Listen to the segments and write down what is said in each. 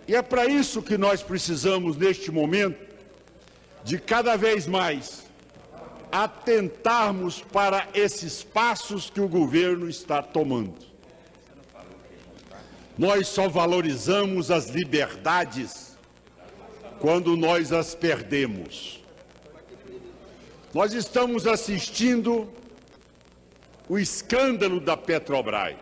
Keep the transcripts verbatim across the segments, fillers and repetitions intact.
E é para isso que nós precisamos, neste momento, de cada vez mais atentarmos para esses passos que o governo está tomando. Nós só valorizamos as liberdades quando nós as perdemos. Nós estamos assistindo o escândalo da Petrobras.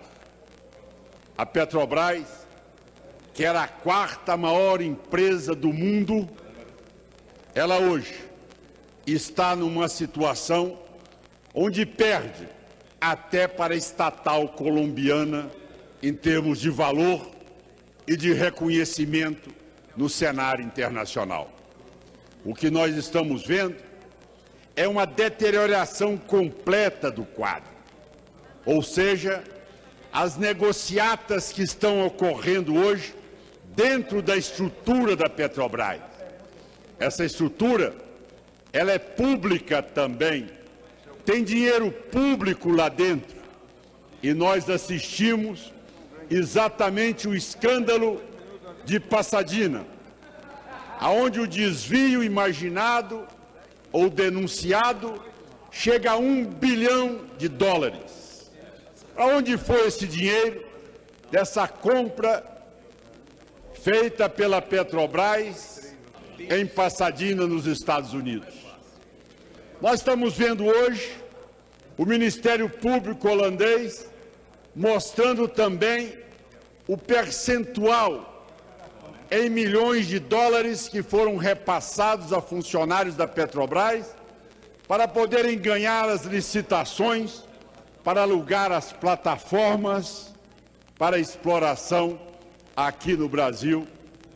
A Petrobras, que era a quarta maior empresa do mundo, ela hoje está numa situação onde perde até para a estatal colombiana em termos de valor e de reconhecimento no cenário internacional. O que nós estamos vendo é uma deterioração completa do quadro, ou seja, as negociatas que estão ocorrendo hoje dentro da estrutura da Petrobras. Essa estrutura, ela é pública também, tem dinheiro público lá dentro, e nós assistimos exatamente o escândalo de Pasadena, aonde o desvio imaginado ou denunciado chega a um bilhão de dólares. Aonde foi esse dinheiro dessa compra feita pela Petrobras em Pasadena, nos Estados Unidos? Nós estamos vendo hoje o Ministério Público holandês mostrando também o percentual em milhões de dólares que foram repassados a funcionários da Petrobras para poderem ganhar as licitações, para alugar as plataformas para exploração aqui no Brasil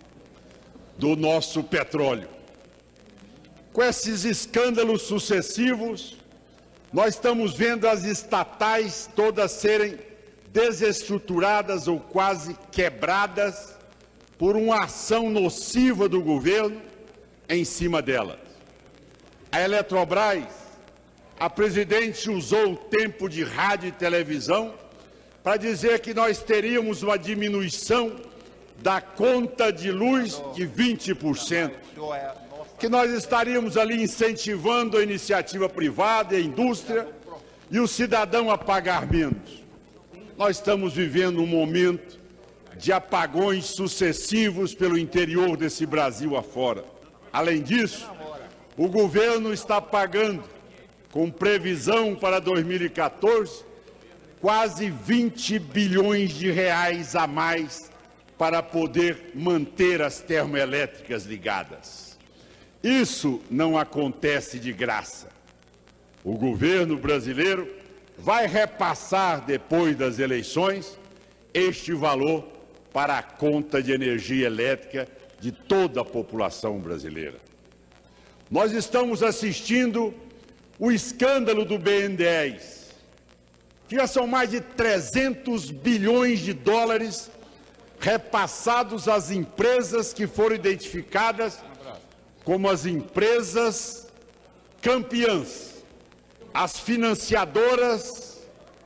do nosso petróleo. Com esses escândalos sucessivos, nós estamos vendo as estatais todas serem desestruturadas ou quase quebradas por uma ação nociva do governo em cima delas. A Eletrobras, a presidente usou o tempo de rádio e televisão para dizer que nós teríamos uma diminuição da conta de luz de vinte por cento, que nós estaríamos ali incentivando a iniciativa privada e a indústria e o cidadão a pagar menos. Nós estamos vivendo um momento de apagões sucessivos pelo interior desse Brasil afora. Além disso, o governo está pagando, com previsão para dois mil e quatorze, quase vinte bilhões de reais a mais para poder manter as termoelétricas ligadas. Isso não acontece de graça. O governo brasileiro vai repassar, depois das eleições, este valor para a conta de energia elétrica de toda a população brasileira. Nós estamos assistindo o escândalo do B N dez, que já são mais de trezentos bilhões de dólares repassados às empresas que foram identificadas como as empresas campeãs, as financiadoras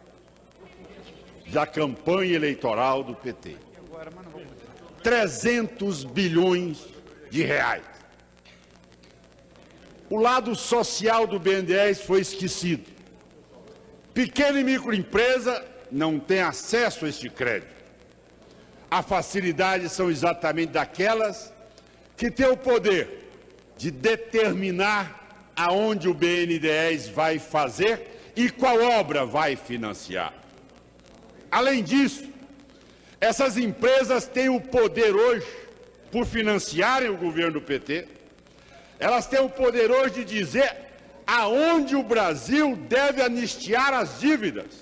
da campanha eleitoral do P T. trezentos bilhões de reais. O lado social do B N dez foi esquecido. Pequena e microempresa não tem acesso a este crédito. As facilidades são exatamente daquelas que têm o poder de determinar aonde o B N dez vai fazer e qual obra vai financiar. Além disso, essas empresas têm o poder hoje, por financiarem o governo do P T, elas têm o poder hoje de dizer aonde o Brasil deve anistiar as dívidas.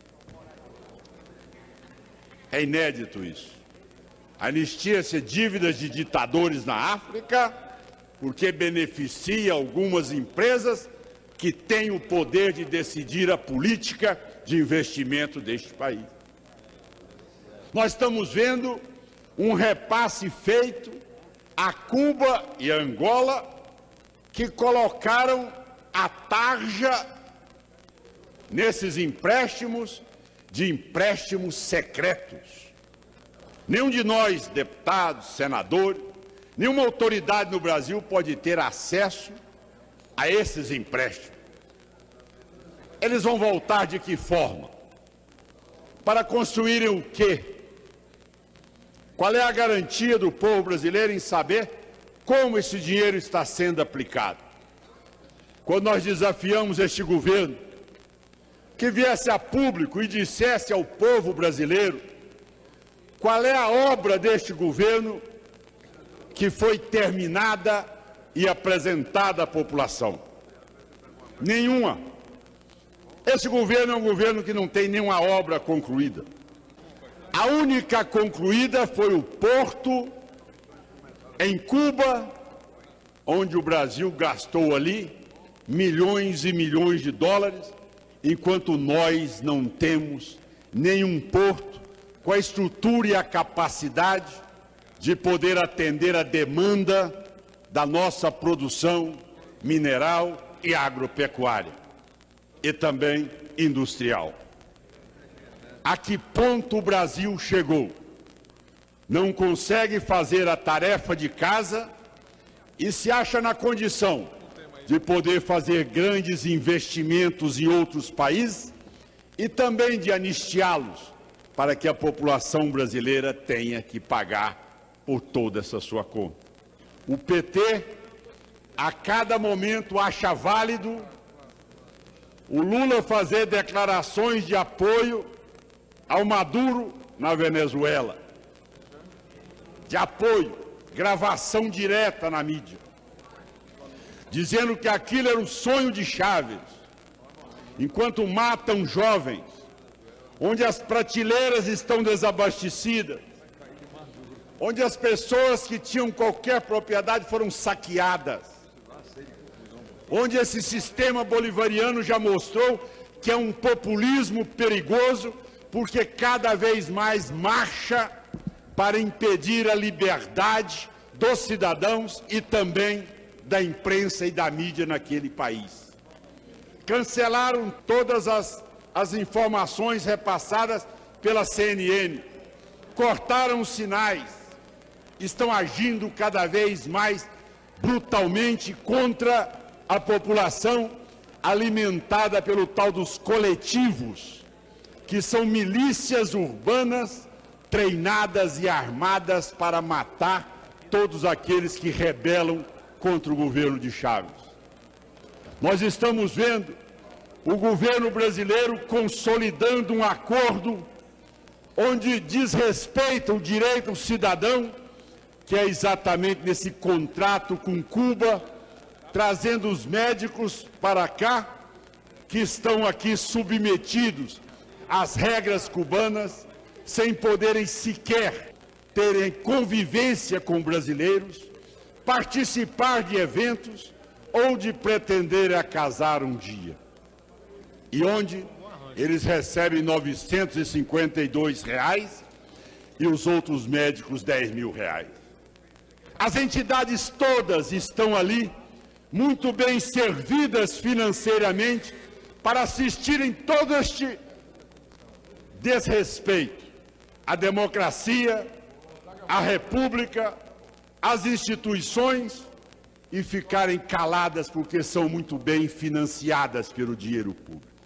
É inédito isso. Anistia-se dívidas de ditadores na África, porque beneficia algumas empresas que têm o poder de decidir a política de investimento deste país. Nós estamos vendo um repasse feito a Cuba e a Angola, que colocaram a tarja nesses empréstimos de empréstimos secretos. Nenhum de nós, deputados, senadores, nenhuma autoridade no Brasil pode ter acesso a esses empréstimos. Eles vão voltar de que forma? Para construírem o quê? Qual é a garantia do povo brasileiro em saber como esse dinheiro está sendo aplicado? Quando nós desafiamos este governo que viesse a público e dissesse ao povo brasileiro qual é a obra deste governo que foi terminada e apresentada à população. Nenhuma. Esse governo é um governo que não tem nenhuma obra concluída. A única concluída foi o porto em Cuba, onde o Brasil gastou ali milhões e milhões de dólares, enquanto nós não temos nenhum porto com a estrutura e a capacidade de poder atender a demanda da nossa produção mineral e agropecuária, e também industrial. A que ponto o Brasil chegou? Não consegue fazer a tarefa de casa e se acha na condição de poder fazer grandes investimentos em outros países e também de anistiá-los para que a população brasileira tenha que pagar por toda essa sua conta. O P T, a cada momento, acha válido o Lula fazer declarações de apoio ao Maduro na Venezuela, de apoio, gravação direta na mídia, dizendo que aquilo era o sonho de Chávez, enquanto matam jovens, onde as prateleiras estão desabastecidas, onde as pessoas que tinham qualquer propriedade foram saqueadas, onde esse sistema bolivariano já mostrou que é um populismo perigoso, porque cada vez mais marcha para impedir a liberdade dos cidadãos e também da imprensa e da mídia naquele país. Cancelaram todas as, as informações repassadas pela C N N, cortaram os sinais, estão agindo cada vez mais brutalmente contra a população, alimentada pelo tal dos coletivos, que são milícias urbanas treinadas e armadas para matar todos aqueles que rebelam contra o governo de Chávez. Nós estamos vendo o governo brasileiro consolidando um acordo onde desrespeita o direito cidadão, que é exatamente nesse contrato com Cuba, trazendo os médicos para cá, que estão aqui submetidos às regras cubanas, sem poderem sequer terem convivência com brasileiros, participar de eventos ou de pretender a casar um dia. E onde eles recebem novecentos e cinquenta e dois reais e os outros médicos dez mil reais. As entidades todas estão ali, muito bem servidas financeiramente, para assistirem todo este desrespeito à democracia, à república, às instituições, e ficarem caladas porque são muito bem financiadas pelo dinheiro público.